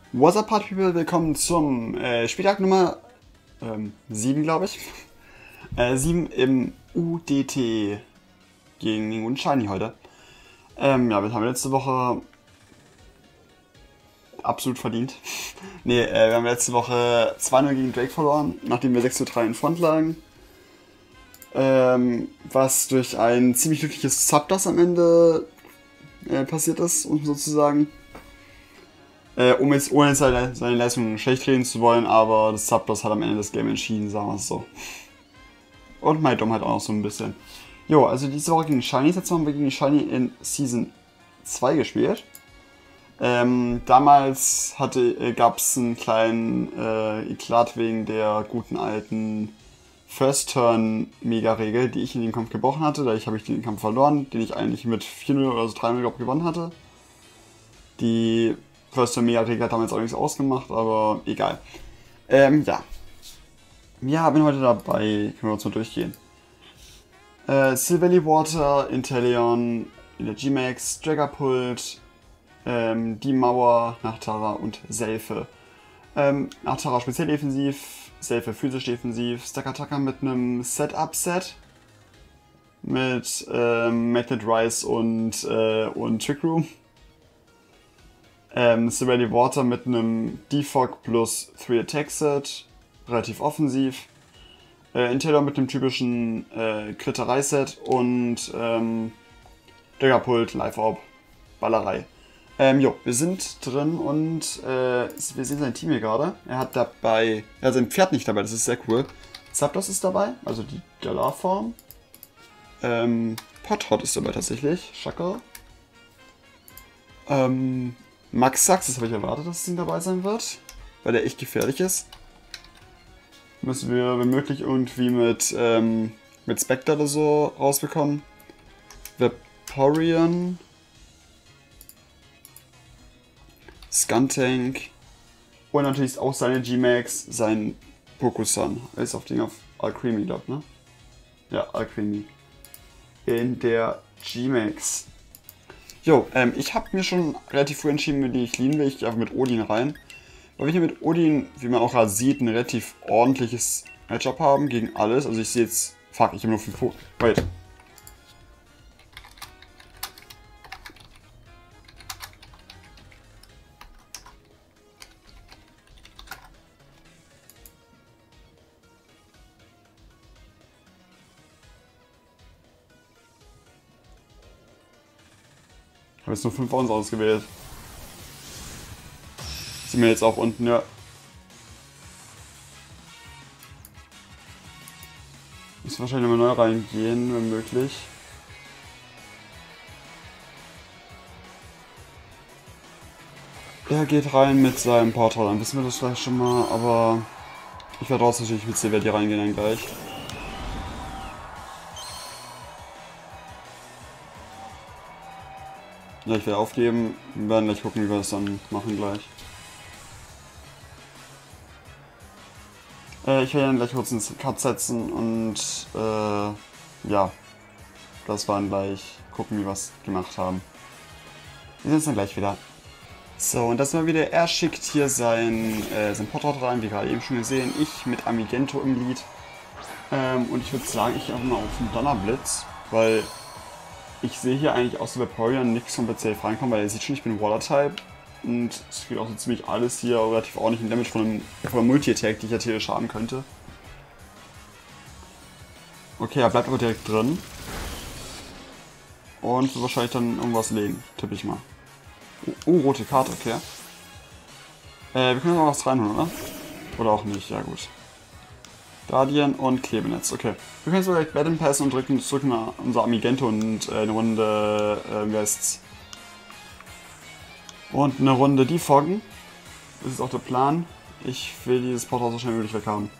What's up, Party People? Willkommen zum Spieltag Nummer 7, glaube ich. 7 im UDT gegen den guten Shiny heute. Ja, wir haben letzte Woche absolut verdient. Nee, wir haben letzte Woche 2-0 gegen Drake verloren, nachdem wir 6:3 in Front lagen. Was durch ein ziemlich glückliches Zapdos am Ende passiert ist, um sozusagen. Um jetzt ohne seine Leistung schlecht reden zu wollen, aber das Zapdos hat am Ende das Game entschieden, sagen wir es so. Und Maidom halt auch noch so ein bisschen. Jo, also diese Woche gegen Shiny, jetzt haben wir gegen Shiny in Season 2 gespielt. Damals gab es einen kleinen Eklat wegen der guten alten First-Turn-Mega-Regel, die ich in dem Kampf gebrochen hatte. Dadurch habe ich den Kampf verloren, den ich eigentlich mit 4-0 oder so 3-0 gewonnen hatte. Die First-Turn-Mega-Regel hat damals auch nichts ausgemacht, aber egal. Ja. Wir haben heute dabei, können wir uns mal durchgehen. Silvally Water, Inteleon, G-Max, Dragapult, die Mauer, Nachtara und Selfie. Nachtara speziell defensiv, Selfie physisch defensiv, Stakataka mit einem Setup-Set mit Magnet Rise und Trick Room. Silvally Water mit einem Defog plus 3 Attack Set, relativ offensiv. Inteleon mit einem typischen Kritterei-Set und Dragapult, Live-Orb, Ballerei. Wir sind drin und wir sehen sein Team hier gerade. Er hat sein Pferd nicht dabei, das ist sehr cool. Zapdos ist dabei, also die Galar-Form. Pothot ist dabei tatsächlich, Shackle. Max Sax, das habe ich erwartet, dass es ihn dabei sein wird, weil der echt gefährlich ist. Müssen wir, wenn möglich, irgendwie mit Spectre oder so rausbekommen. Vaporeon. Skuntank. Und natürlich auch seine G-Max, sein Pokusan. Ist auf Ding auf Alcremie, glaube ich, ne? Ja, Alcremie. In der G-Max. Jo, ich habe mir schon relativ früh entschieden, mit die ich lean will. Ich gehe einfach mit Odin rein. Weil wir hier mit Odin, wie man auch gerade sieht, ein relativ ordentliches Matchup haben gegen alles. Also ich sehe jetzt... Fuck, ich habe nur 5 Punkte. Wait. Ich habe jetzt nur 5 Ons ausgewählt. Sind wir jetzt auch unten, ja. Muss wahrscheinlich nochmal neu reingehen, wenn möglich. Er geht rein mit seinem Portal, dann wissen wir das vielleicht schon mal, aber ich werde trotzdem natürlich mit Silvally reingehen dann gleich. Ja, ich werde aufgeben. Wir werden gleich gucken, wie wir das dann machen gleich. Ich werde dann gleich kurz ins Cut setzen und ja, das war dann gleich gucken, wie wir es gemacht haben. Wir sehen uns dann gleich wieder. So, und das war wieder, er schickt hier sein Porträt rein, wie gerade eben schon gesehen. Ich mit Amigento im Lead. Und ich würde sagen, ich gehe einfach mal auf den Donnerblitz, weil ich sehe hier eigentlich außer Vaporeon nichts von Safe reinkommen, weil ihr seht schon, ich bin Water-Type. Und es kriegt auch so ziemlich alles hier relativ ordentlichen Damage von der Multi-Attack, die ich ja theoretisch haben könnte. Okay, er bleibt aber direkt drin. Und wird wahrscheinlich dann irgendwas legen, tippe ich mal. Rote Karte, okay. Wir können noch was reinholen, oder? Oder auch nicht, ja gut. Guardian und Klebenetz, okay. Wir können sogar gleich Battle passen und drücken zurück nach unser Amigento und eine Runde, wie heißt's? Und eine Runde defoggen. Das ist auch der Plan. Ich will dieses Portal so schnell wie möglich weg haben.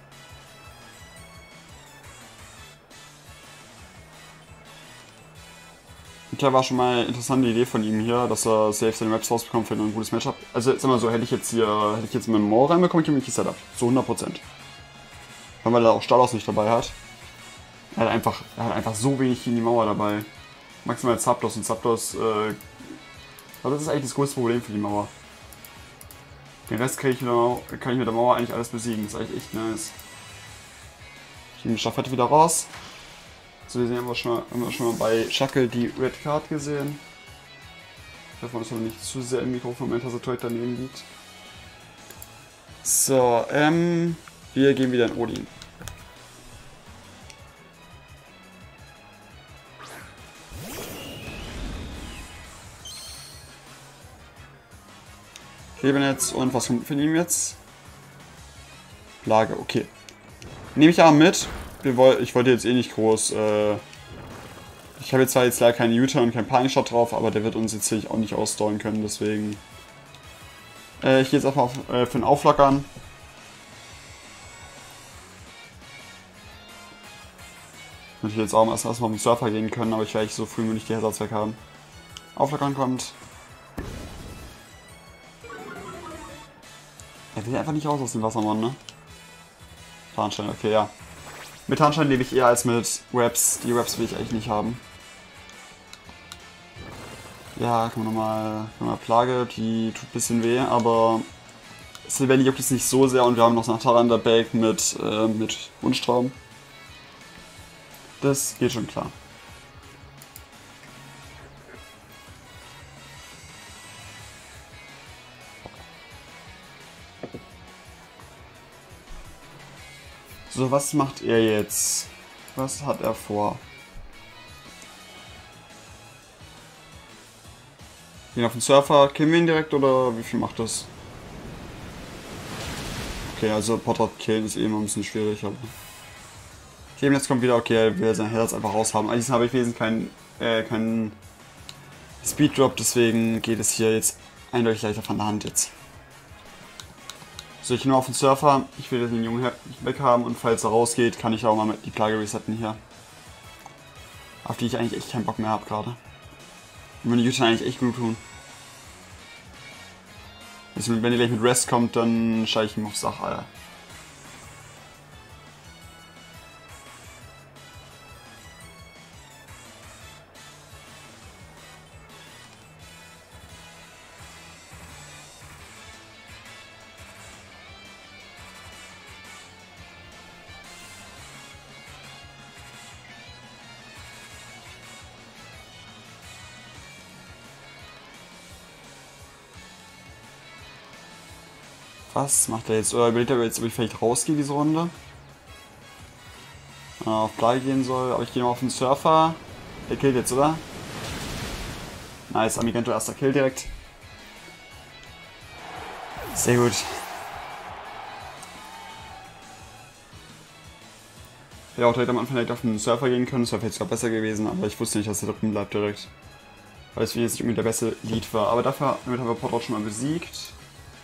Okay, war schon mal eine interessante Idee von ihm hier, dass er safe seine Maps rausbekommt für ein gutes Matchup. Also sag mal so, hätte ich jetzt mit dem Maul reinbekommen, ich hätte mich Setup. Zu 100%. Weil er auch Stalos nicht dabei hat. Er hat einfach so wenig in die Mauer dabei. Maximal Zapdos und Zapdos, aber das ist eigentlich das größte Problem für die Mauer. Den Rest kann ich mit der Mauer eigentlich alles besiegen. Das ist eigentlich echt nice. Ich nehme die Staffette wieder raus. So, wir sehen immer schon mal bei Shackle die Red Card gesehen. Davon ist aber nicht zu sehr im Mikrofon, mein Tastatur daneben liegt. So, wir gehen wieder in Odin. Klebennetz und was kommt von ihm jetzt? Plage, okay. Nehme ich aber mit. Ich wollte jetzt eh nicht groß. Ich habe jetzt zwar jetzt leider keinen Utah und keinen Panikshot drauf, aber der wird uns jetzt hier auch nicht ausdauern können, deswegen. Ich gehe jetzt einfach für den Auflockern. Würde ich jetzt auch erstmal auf den Surfer gehen können, aber ich werde so früh wie möglich die Hazards weg haben. Auflockern kommt. Er will einfach nicht raus aus dem Wassermann, ne? Tarnstein, okay, ja. Mit Tarnstein lebe ich eher als mit Webs. Die Webs will ich eigentlich nicht haben. Ja, kommen wir nochmal Plage, die tut ein bisschen weh, aber Sylvanny juckt es nicht so sehr und wir haben noch nach Tyrande Bake mit Wunschtraum. Das geht schon klar. So, was macht er jetzt? Was hat er vor? Gehen auf den Surfer, killen wir ihn direkt oder wie viel macht das? Okay, also Portrait killen ist eh immer ein bisschen schwierig, aber. Okay, jetzt kommt wieder, okay, er will sein Herz einfach raushaben. Eigentlich habe ich wesentlich keinen Speed Drop, deswegen geht es hier jetzt eindeutig leichter von der Hand jetzt. So, ich nur auf den Surfer, ich will den Jungen weg haben und falls er rausgeht, kann ich auch mal die Plage resetten hier. Auf die ich eigentlich echt keinen Bock mehr habe gerade. Und wenn die Jüter eigentlich echt gut tun. Also, wenn die gleich mit Rest kommt, dann steige ich ihm auf Sache, Alter. Was macht er jetzt? Oder überlegt er jetzt, ob ich vielleicht rausgehe diese Runde? Auf Plage gehen soll, aber ich gehe mal auf den Surfer. Der killt jetzt, oder? Nice, Amigento erster Kill direkt. Sehr gut. Ich hätte auch direkt am Anfang direkt auf den Surfer gehen können, das wäre vielleicht sogar besser gewesen, aber ich wusste nicht, dass er drin bleibt direkt. Weil es jetzt nicht irgendwie der beste Lead war. Aber damit haben wir Portrait schon mal besiegt.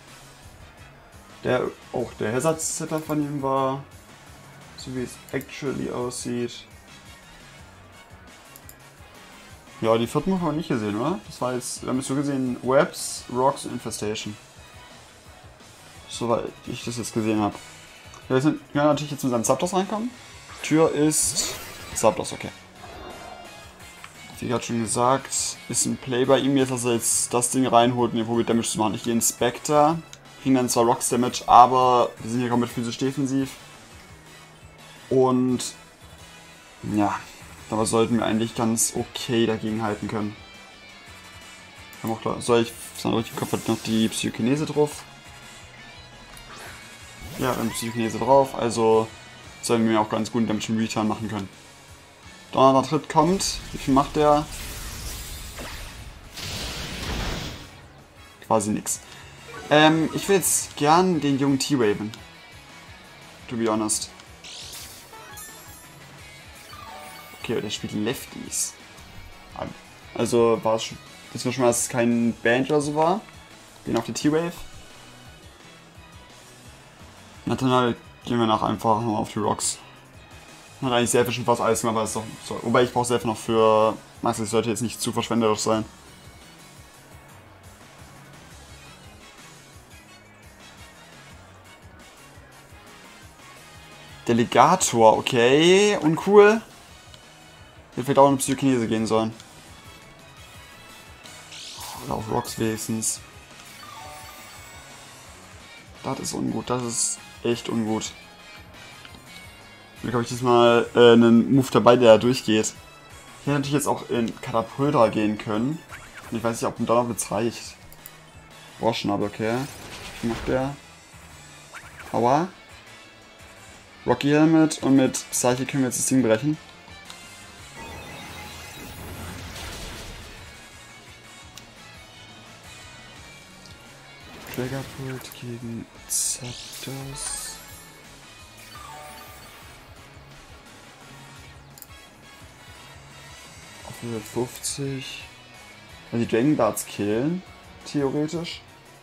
Auch der Hazard-Setup von ihm war, so wie es actually aussieht. Ja, die vierten haben wir nicht gesehen, oder? Das war jetzt, wir haben jetzt so gesehen, Webs, Rocks und Infestation. Soweit ich das jetzt gesehen habe. Wir können natürlich jetzt mit seinem Zapdos reinkommen. Tür ist Zapdos, okay. Wie gerade schon gesagt, ist ein Play bei ihm jetzt, dass er jetzt das Ding reinholt und hier probiert Damage zu machen. Ich gehe in Spectre. Kriegen dann zwar Rocks Damage, aber wir sind hier komplett physisch defensiv. Und ja, dabei sollten wir eigentlich ganz okay dagegen halten können. Wir haben auch klar, soll ich richtig im Kopf hat noch die Psychokinese drauf? Ja, wir haben Psychokinese drauf, also sollen wir auch ganz gut Damage im Return machen können. Donnernder Tritt kommt. Wie viel macht der? Quasi nix. Ich will jetzt gern den jungen T-Raven. To be honest. Okay, der spielt Lefties. Also war es schon. Das war schon mal, dass es kein Band oder so war. Den auf die T-Wave. Nathanael gehen wir nach einfach mal auf die Rocks. Hat eigentlich Selfie schon fast alles gemacht, aber ist doch so. Wobei ich brauche Selfie noch für. Max, das sollte jetzt nicht zu verschwenderisch sein. Delegator, okay. Uncool. Hätte vielleicht auch eine Psychokinese gehen sollen. Oder auf Rocks wenigstens. Das ist ungut, das ist echt ungut. Glück habe ich diesmal einen Move dabei, der da durchgeht. Ich hätte natürlich jetzt auch in Katapultra gehen können. Und ich weiß nicht, ob ein Donnerblitz reicht. Roschnabel, okay. Was macht der? Aua. Rocky Helmet und mit Psyche können wir jetzt das Ding brechen. Dragapult gegen Zapdos. Auf 150. Also die Dragon Darts killen, theoretisch.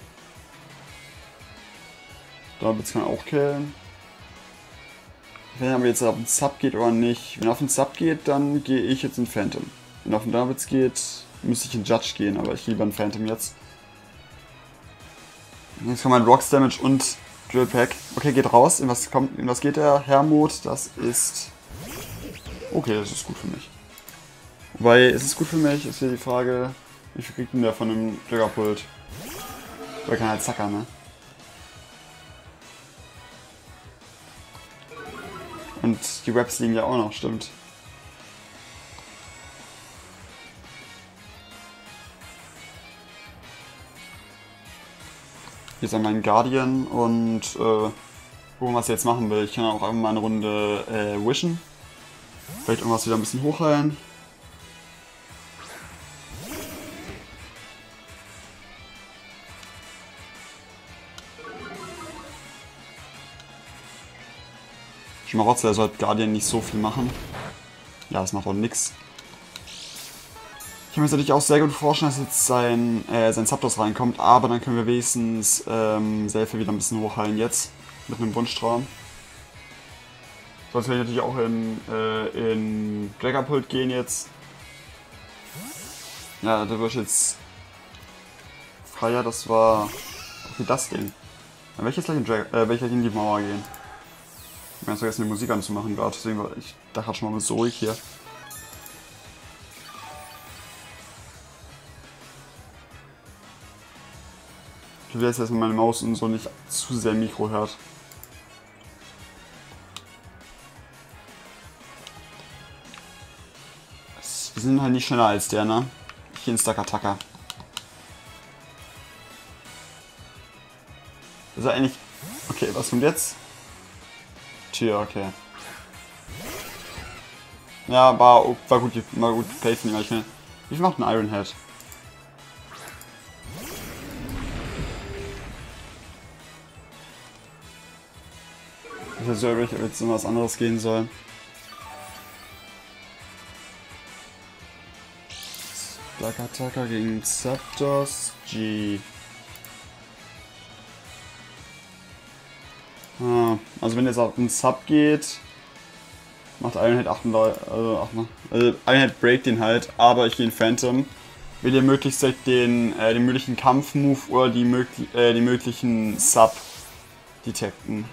Damit kann man auch killen. Wenn er aber jetzt auf den Sub geht oder nicht. Wenn er auf den Sub geht, dann gehe ich jetzt in Phantom. Wenn er auf den Davids geht, müsste ich in Judge gehen, aber ich liebe einen Phantom jetzt. Jetzt kommt mein Rocks Damage und Drill Pack. Okay, geht raus. In was geht der? Hermod, das ist... Okay, das ist gut für mich. Wobei, ist es gut für mich, ist hier die Frage, wie viel kriegt denn der von dem Dragapult? Der kann halt zackern, ne? Und die Raps liegen ja auch noch, stimmt. Hier ist einmal ein Guardian und gucken, was ich jetzt machen will. Ich kann auch einfach mal eine Runde wishen. Vielleicht irgendwas wieder ein bisschen hochheilen. Schmarotzer sollte Guardian nicht so viel machen. Ja, das macht auch nix. Ich kann mir natürlich auch sehr gut vorstellen, dass jetzt sein Zapdos reinkommt, aber dann können wir wenigstens Selfie wieder ein bisschen hochheilen jetzt. Mit einem Wunschtraum. Sonst werde ich natürlich auch in Dragapult gehen jetzt. Ja, da wird jetzt freier, das war... Okay, das Ding. Dann werde ich jetzt gleich in die Mauer gehen. Ich habe vergessen, die Musik anzumachen gerade, deswegen war ich da gerade schon mal so ruhig hier. Ich will jetzt erstmal meine Maus und so nicht zu sehr Mikro hört. Wir sind halt nicht schneller als der, ne? Hier in Stakataka. Ist er eigentlich... Okay, was kommt jetzt? Tja, okay. Ja, war gut Play von ihm. Wie viel macht ein Iron Head? Ich weiß nicht, ob jetzt noch was anderes gehen soll. Stakataka gegen Zapdos. G. Also wenn jetzt auf den Sub geht, macht Ironhead 38, also Ironhead breakt den halt, aber ich gehe in Phantom. Will ihr möglichst den möglichen Kampfmove oder die möglichen Sub detekten.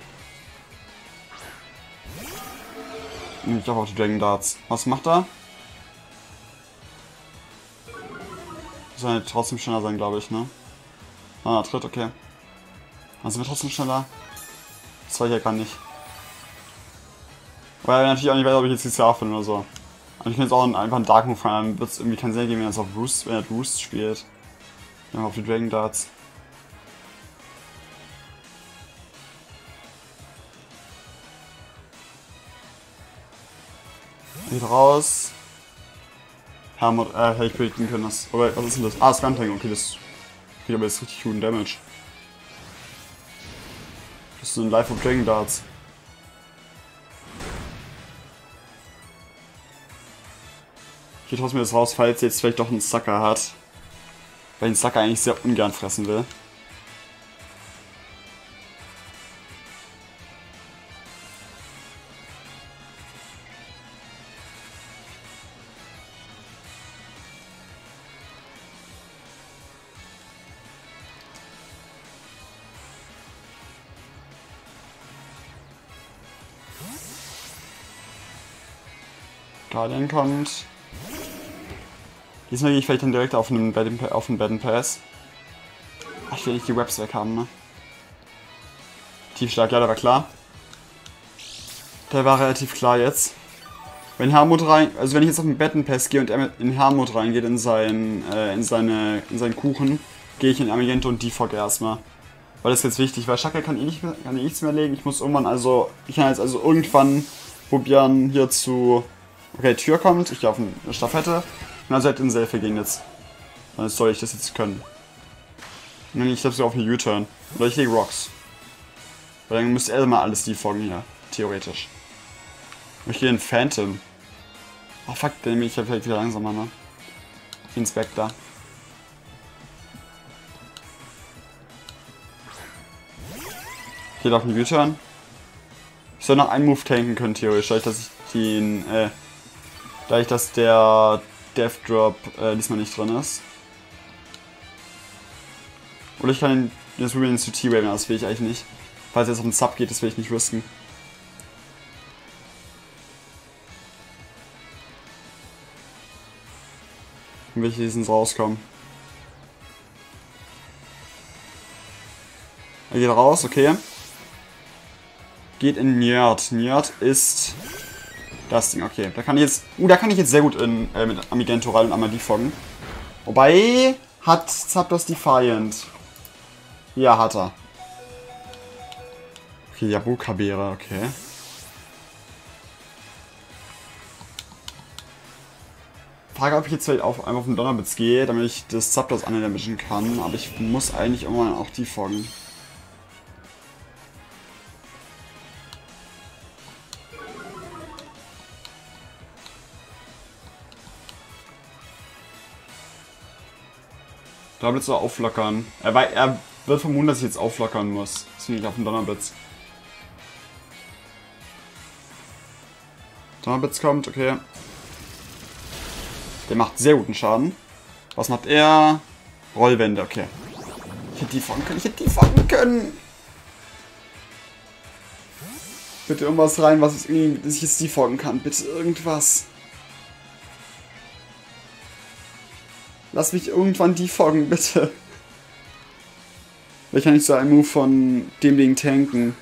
Und ich auch auf die Dragon Darts. Was macht er? Soll halt trotzdem schneller sein, glaube ich, ne? Ah, tritt, okay. Also sind wir trotzdem schneller? Das war ich ja gar nicht. Weil ich natürlich auch nicht weiß, ob ich jetzt die Star finde oder so. Und ich kann jetzt auch einfach einen Dark Move fahren, dann wird es irgendwie keinen Sinn geben, wenn er auf Roost spielt. Ja, auf die Dragon Darts. Geht raus. Hermod, hätte ich predikten können, das. Aber was ist denn das? Ah, Skuntank, okay, das kriegt aber jetzt richtig guten Damage. Das ist ein Life of Dragon Darts. Ich traue mir das raus, falls jetzt vielleicht doch einen Sucker hat. Weil ich den Sucker eigentlich sehr ungern fressen will. Guardian kommt. Diesmal gehe ich vielleicht dann direkt auf den Battle Pass. Ach, ich will nicht die Webs weg haben, ne? Tiefschlag, ja, der war klar. Der war relativ klar jetzt. Wenn Hermod rein, also wenn ich jetzt auf den Battle Pass gehe und er in Hermod reingeht in seinen Kuchen, gehe ich in Amigento und Defog erstmal. Weil das ist jetzt wichtig, weil Shaka kann nichts mehr legen. Ich muss irgendwann ich kann jetzt also irgendwann probieren hier zu. Okay, Tür kommt, ich gehe auf eine Staffette. Und also halt in Selfie gehen jetzt. Dann soll ich das jetzt können. Und dann ich glaube so auf eine U-Turn. Oder ich lege Rocks. Weil dann müsste er mal alles defoggen hier. Theoretisch. Und ich gehe in Phantom. Oh fuck, dann bin ich ja vielleicht wieder langsamer, ne? Ich Inspector. Ich gehe auf einen U-Turn. Ich soll noch einen Move tanken können, theoretisch. Dadurch, dass der Death Drop diesmal nicht drin ist. Oder ich kann jetzt probieren zu T-Waven, aber das will ich eigentlich nicht. Falls er jetzt auf den Sub geht, das will ich nicht risken. Dann will ich diesen rauskommen. Er geht raus, okay. Geht in Njörd. Njörd ist das Ding, okay. Da kann ich jetzt sehr gut mit Amigento rein und einmal defoggen. Wobei, hat Zapdos Defiant. Ja, hat er. Okay, Jabuka-Beere, okay. Frage, ob ich jetzt vielleicht einfach auf den Donnerblitz gehe, damit ich das Zapdos andamagen kann. Aber ich muss eigentlich irgendwann auch defoggen. Donnerblitz soll auflockern. Er wird vermuten, dass ich jetzt auflockern muss. Deswegen ich auf den Donnerblitz. Donnerblitz kommt, okay. Der macht sehr guten Schaden. Was macht er? Rollwände, okay. Ich hätte die fangen können. Bitte irgendwas rein, dass ich jetzt defoggen kann. Bitte irgendwas. Lass mich irgendwann defoggen, bitte. Vielleicht kann ich so einen Move von dem Ding tanken.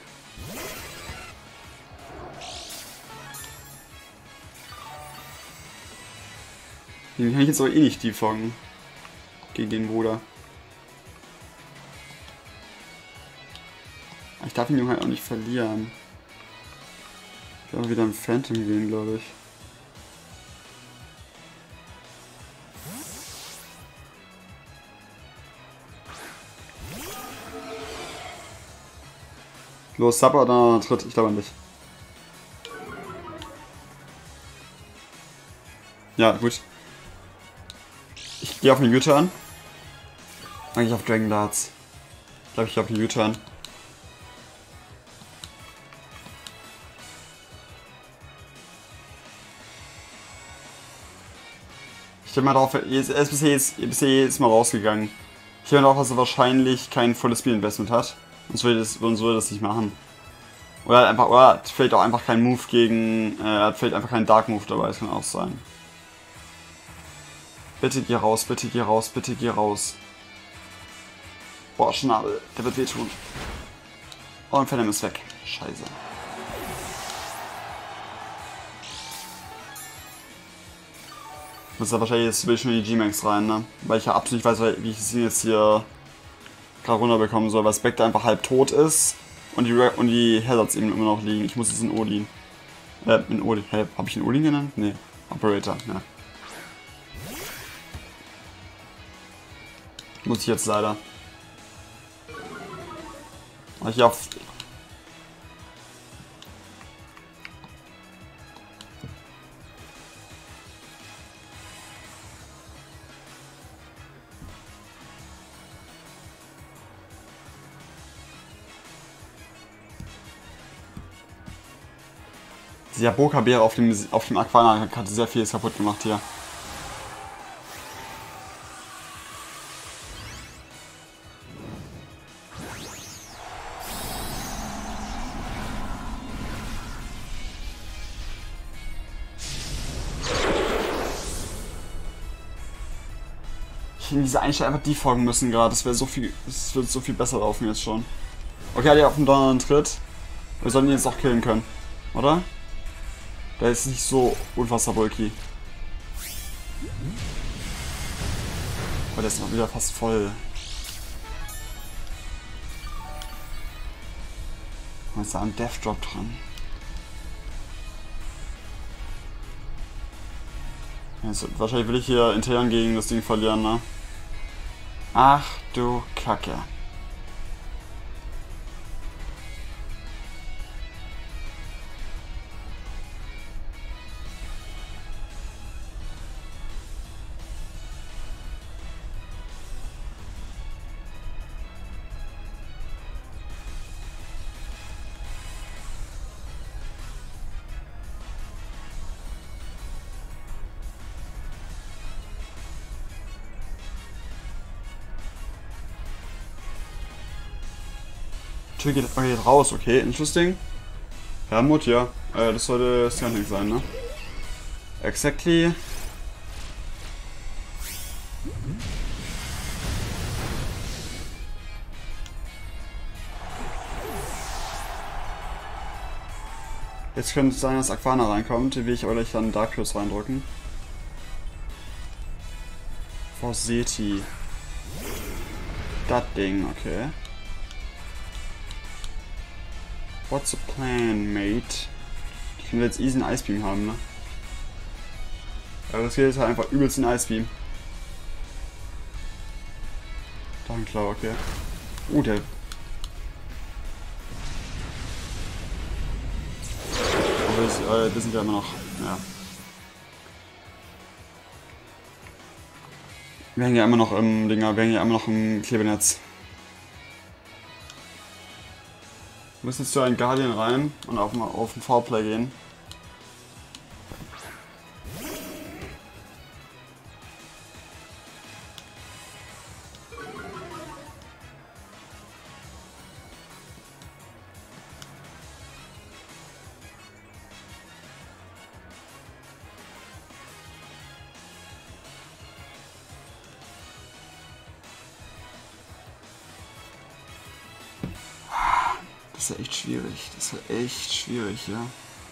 Den kann ich jetzt aber eh nicht defoggen. Gegen den Bruder. Ich darf den Jungen halt auch nicht verlieren. Ich werde wieder in Phantom gehen, glaube ich. Los, Supper oder Tritt? Ich glaube nicht. Ja, gut. Ich gehe auf einen U-Turn. Dann gehe ich auf Dragon Darts. Ich glaube, ich gehe auf einen U-Turn. Ich tippe mal drauf, er ist bisher jetzt mal rausgegangen. Ich tippe mal drauf, dass er wahrscheinlich kein volles Spiel-Investment hat. Sonst würde das nicht machen. Oder vielleicht auch einfach kein Move gegen. Er hat vielleicht einfach keinen Dark Move dabei, das kann auch sein. Bitte geh raus, bitte geh raus, bitte geh raus. Boah, Schnabel, der wird wehtun. Oh, und Venom ist weg. Scheiße. Muss da wahrscheinlich jetzt will schon in die G-Max rein, ne? Weil ich ja absolut nicht weiß, wie ich es jetzt hier gerade runterbekommen soll, weil Spectre einfach halb tot ist und die Hazards eben immer noch liegen. Ich muss jetzt in Odin. Hab ich einen Odin genannt? Nee. Operator, ja. Muss ich jetzt leider. Ich auf. Die Jaboka-Beere auf dem Aquana hat sehr vieles kaputt gemacht hier. Ich hätte diese Einstellung einfach defoggen müssen gerade. Das wird so viel besser laufen jetzt schon. Okay, hat er auf dem donnernden Tritt. Wir sollten ihn jetzt auch killen können. Oder? Der ist nicht so unfassbar bulky. Aber der ist mal wieder fast voll. Und ist da ein Death Drop dran. Also, wahrscheinlich will ich hier intern gegen das Ding verlieren, ne? Ach du Kacke. Tür geht raus, okay, interesting. Hermut, ja. Das sollte Scanning sein, ne? Exactly. Jetzt könnte es sein, dass Aquana reinkommt, die will ich aber gleich dann Dark Pulse reindrücken. Forseti. Das Ding, okay. What's the plan, mate? Ich will jetzt easy einen Ice Beam haben, ne? Aber das geht jetzt halt einfach übelst den Ice Beam. Danke, klar, okay. Der. Aber wir sind ja immer noch. Ja. Wir hängen ja immer noch im Dinger, wir hängen ja immer noch im Klebenetz. Wir müssen jetzt zu einem Guardian rein und auf den Foulplay gehen. Das ist ja echt schwierig. Das ist ja echt schwierig, ja.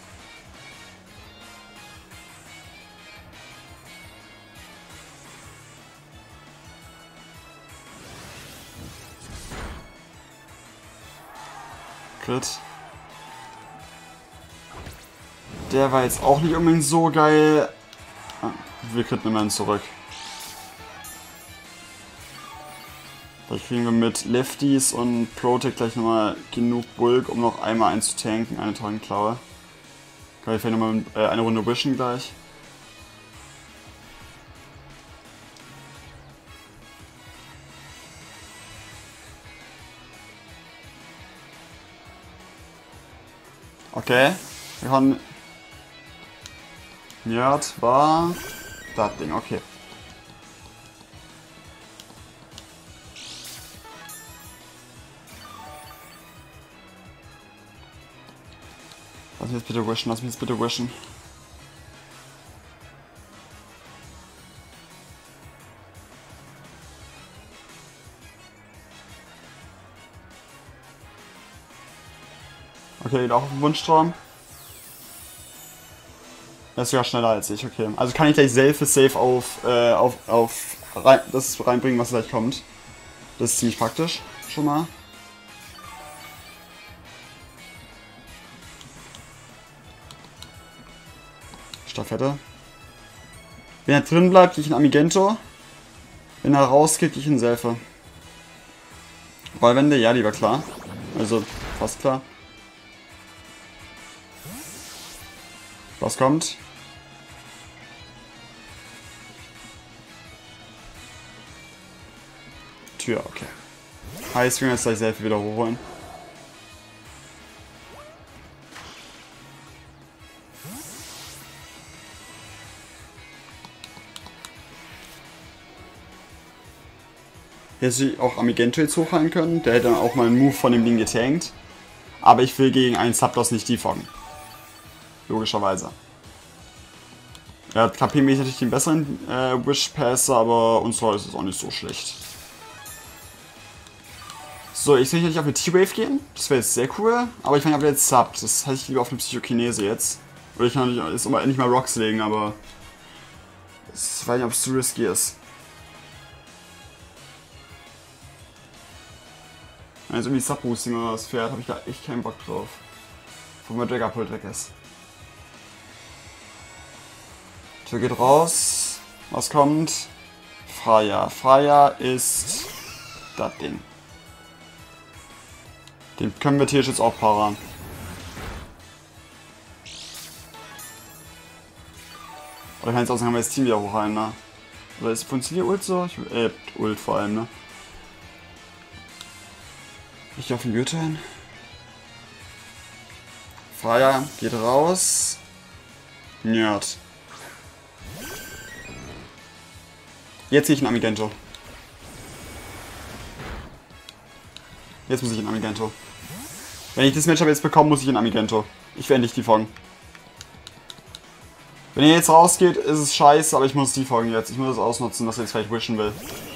Crit. Der war jetzt auch nicht unbedingt so geil. Wir critten immerhin zurück. Vielleicht kriegen wir mit Lefties und Protect gleich nochmal genug Bulk, um noch einmal einzutanken, eine Tarnklaue. Kann ich vielleicht nochmal eine Runde wishen gleich. Okay, wir haben... Nerd war... das Ding, okay. Lass mich jetzt bitte wishen, lass mich jetzt bitte wishen. Okay, geht auch auf den Wunschtraum. Er ist sogar schneller als ich, okay. Also kann ich gleich safe auf das reinbringen, was gleich kommt. Das ist ziemlich praktisch, schon mal. Staffette. Wenn er drin bleibt, kriege ich einen Amigento. Wenn er rausgeht, kriege ich einen Selfie. Rollwände, ja, die war klar. Also, fast klar. Was kommt? Tür, okay. Heißt, wir können jetzt gleich Selfie wieder hochholen. Hier hätte ich auch Amigento jetzt hochhalten können. Der hätte dann auch mal einen Move von dem Ding getankt. Aber ich will gegen einen Zapdos nicht defoggen. Logischerweise. Er hat KP-mäßig natürlich den besseren Wish Passer, aber unserer ist es auch nicht so schlecht. So, ich soll hier nicht auf eine T-Wave gehen. Das wäre jetzt sehr cool. Aber ich fange aber jetzt Sub. Das heißt, ich lieber auf eine Psychokinese jetzt. Oder ich kann jetzt endlich mal Rocks legen, aber... Ich weiß nicht, ob es zu risky ist. Wenn jetzt irgendwie Sub-Boosting oder was fährt, habe ich da echt keinen Bock drauf. Wo mein Dragapult weg ist. Tür geht raus. Was kommt? Freya. Freya ist das Ding. Den können wir theoretisch jetzt auch paaren. Oder kann jetzt auch sagen, wir das Team wieder hochhalten, ne? Oder ist funktioniert Ult so? Ult vor allem, ne? Ich auf den Gürtel hin. Freya geht raus. Nerd. Jetzt sehe ich einen Amigento. Jetzt muss ich einen Amigento. Wenn ich das Matchup jetzt bekomme, muss ich einen Amigento. Ich werde nicht defogen. Wenn ihr jetzt rausgeht, ist es scheiße, aber ich muss defogen jetzt. Ich muss es ausnutzen, dass er jetzt vielleicht wishen will.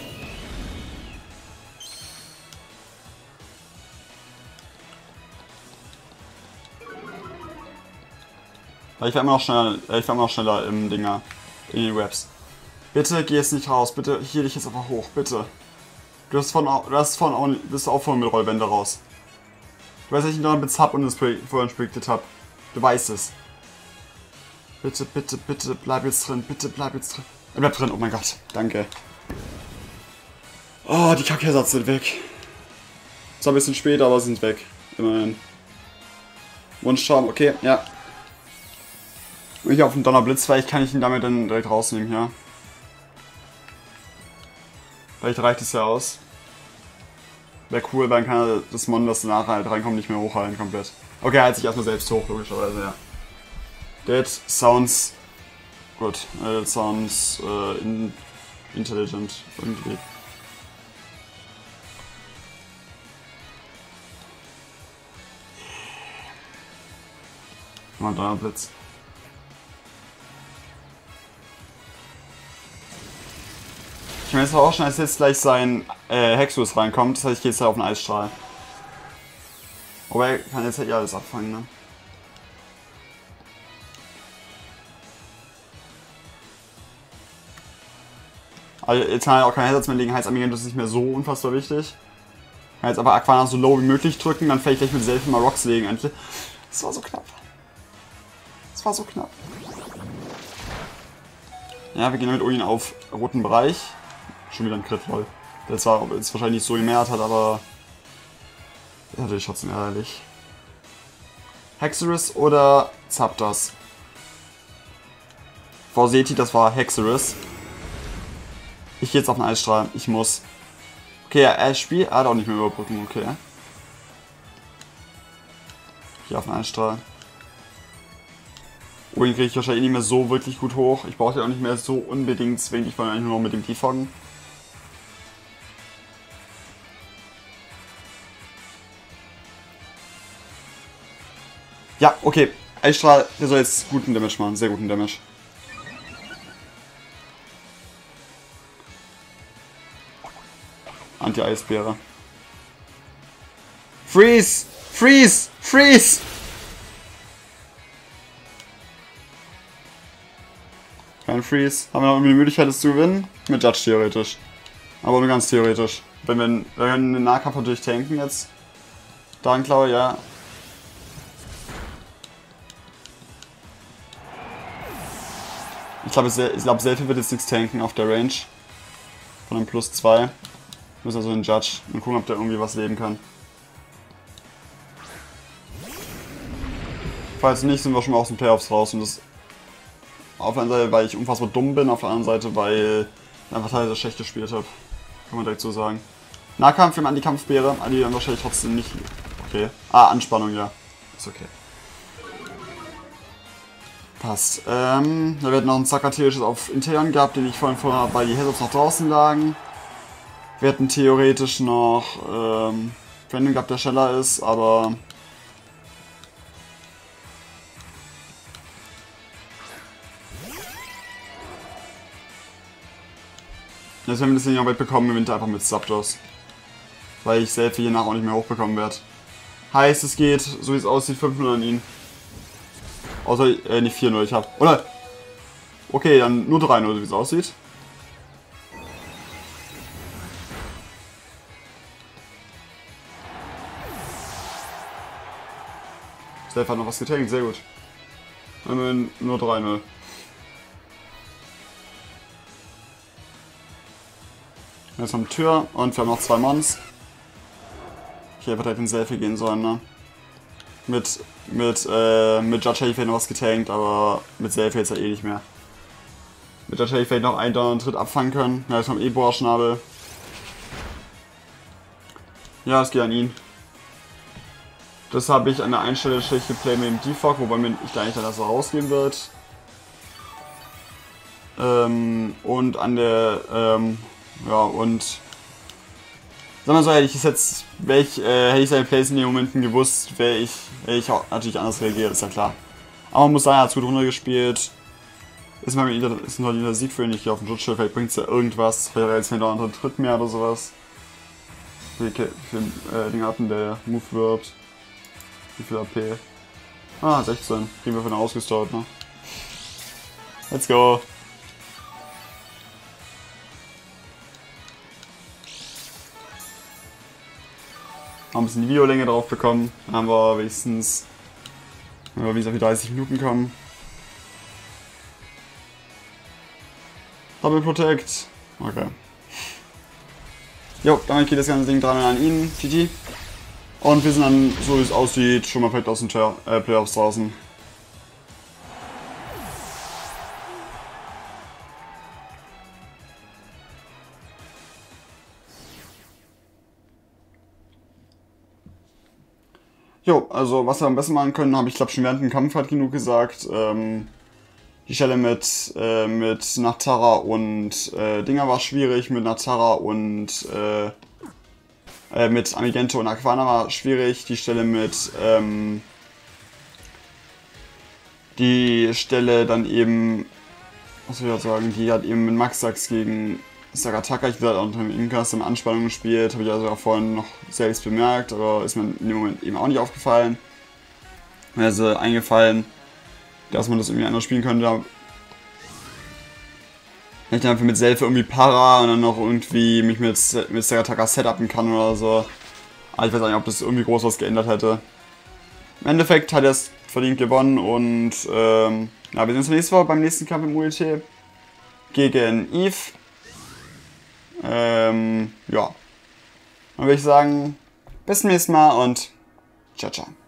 Weil ich werde immer noch schneller im Dinger, in den Webs. Bitte geh jetzt nicht raus, bitte hier dich jetzt einfach hoch, bitte. Du bist auch vorhin mit Rollwände raus. Du weißt, dass ich ihn dann bezappt und das vorhin predicted habe. Du weißt es. Bitte, bitte, bitte, bleib jetzt drin, bitte bleib jetzt drin. Er bleibt drin, oh mein Gott, danke. Oh, die Kackersatz sind weg. Zwar ein bisschen später, aber sind weg. Immerhin. Wunschtraum, okay, ja. Wenn ich auf den Donnerblitz, vielleicht kann ich ihn damit dann direkt rausnehmen, ja. Vielleicht reicht es ja aus. Wäre cool, dann kann das Mon, das danach halt reinkommt, nicht mehr hochhalten komplett. Okay, er hält sich erstmal selbst hoch, logischerweise, ja. That sounds good. That sounds intelligent irgendwie. Mal Donnerblitz. Ich meine, es war auch schon, als jetzt gleich sein Hexus reinkommt, das heißt, ich gehe jetzt halt auf den Eisstrahl. Aber er kann jetzt halt ja alles abfangen, ne? Also jetzt kann er auch keinen Headsatz mehr legen, heißt Amigento ist nicht mehr so unfassbar wichtig. Kann jetzt aber Aquana so low wie möglich drücken, dann vielleicht gleich mit Selfie mal Rocks legen endlich. Das war so knapp. Das war so knapp. Ja, wir gehen mit Odin auf roten Bereich. Schon wieder ein Crit, lol. Der zwar jetzt wahrscheinlich nicht so gemerkt hat, aber... Ja, natürlich trotzdem ärgerlich. Hexerus oder Zapdos? Vorseti, das war Hexerus. Ich gehe jetzt auf den Eisstrahl. Ich muss. Okay, er spielt. Er hat auch nicht mehr überbrücken, okay. Hier auf den Eisstrahl. Oh, den kriege ich wahrscheinlich nicht mehr so wirklich gut hoch. Ich brauche den auch nicht mehr so unbedingt zwingend. Ich wollte eigentlich nur noch mit dem Defogen. Ja, okay. Eisstrahl, der soll jetzt guten Damage machen. Sehr guten Damage. Anti-Eisbeere. Freeze! Freeze! Freeze! Kein Freeze. Haben wir noch irgendwie die Möglichkeit, das zu gewinnen? Mit Judge theoretisch. Aber nur ganz theoretisch. Wenn wir können den Nahkampf natürlich tanken jetzt. Darnklaue, ja. Ich glaube, Selfie wird jetzt nichts tanken auf der Range. Von einem +2. Müssen also einen Judge und gucken, ob der irgendwie was leben kann. Falls nicht, sind wir schon mal aus den Playoffs raus. Und das auf der einen Seite, weil ich unfassbar dumm bin, auf der anderen Seite, weil ich einfach teilweise schlecht gespielt habe. Kann man direkt so sagen. Nahkampf im Antikampfbeere, die dann wahrscheinlich trotzdem nicht. Okay. Ah, Anspannung, ja. Ist okay. Passt. Da wird noch ein Sakaterisches auf Intern gehabt, den ich vorhin vorher, weil die Headshots noch draußen lagen. Wir hätten theoretisch noch Brandon gehabt, der schneller ist, aber jetzt, wenn wir das nicht noch weit bekommen, gewinnt er einfach mit Zapdos. Weil ich Selfie hier nachher auch nicht mehr hochbekommen werde. Heißt, es geht, so wie es aussieht, 5-0 an ihn. Außer, nicht 4-0, ich hab. Oder? Okay, dann nur 3-0, wie es aussieht. Self hat noch was getankt, sehr gut. Immerhin nur 3-0. Jetzt haben wir Tür und wir haben noch 2 Mons. Ich hätte direkt in Selfie gehen sollen, ne? Mit Judge hätte ich vielleicht noch was getankt, aber mit Selfie jetzt ja eh nicht mehr. Mit Judge hätte ich vielleicht noch einen Donner-Tritt abfangen können. Ja, jetzt kommt Boa-Schnabel. Ja, es geht an ihn. Das habe ich an der einen Stelle schlecht geplayt mit dem Defog, wobei ich da eigentlich dann, dass er rausgehen wird. Und an der, ja, und sagen wir so, hätte ich seine Plays in den Momenten gewusst, wäre ich auch natürlich anders reagiert, ist ja klar. Aber man muss sagen, er hat gut runtergespielt. Ist mal ein Sieg für ihn, ich gehe auf den Schutzschild, vielleicht bringt es ja irgendwas, vielleicht hat er jetzt einen anderen Tritt mehr oder sowas. Wie viel Dinge hatten der Move wird. Wie viel AP? Ah, 16. Kriegen wir von ausgestaut, ne? Let's go! Haben ein bisschen die Videolänge drauf bekommen. Dann haben wir wenigstens, wie gesagt, die 30 Minuten kommen. Double Protect. Okay. Jo, damit geht das ganze Ding dran an ihn, GG. Und wir sind dann, so wie es aussieht, schon mal perfekt aus den Playoffs draußen. Jo, also was wir am besten machen können, habe ich glaube schon während dem Kampf halt genug gesagt. Die Stelle mit Nachtara und Dinger war schwierig, mit Nachtara und mit Amigento und Aquana war schwierig. Die Stelle dann eben, was will ich sagen, die hat eben mit Maxax gegen Sagataka, ich habe auch unter dem Inkas in Anspannung gespielt, habe ich also auch vorhin noch selbst bemerkt, aber ist mir in dem Moment eben auch nicht aufgefallen. Mir ist eingefallen, dass man das irgendwie anders spielen könnte. Wenn ich dann einfach mit Selfie irgendwie para und dann noch irgendwie mich mit Sagataka setupen kann oder so. Aber ich weiß auch nicht, ob das irgendwie groß was geändert hätte. Im Endeffekt hat er es verdient gewonnen und ja, wir sehen uns nächste Woche beim nächsten Kampf im UET gegen Eve. Ja. Dann würde ich sagen, bis zum nächsten Mal und ciao, ciao.